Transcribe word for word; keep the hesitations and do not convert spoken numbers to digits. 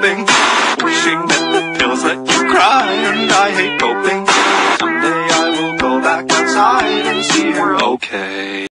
hoping, wishing that the pills let you cry, and I hate coping. Someday I will go back outside and see her okay.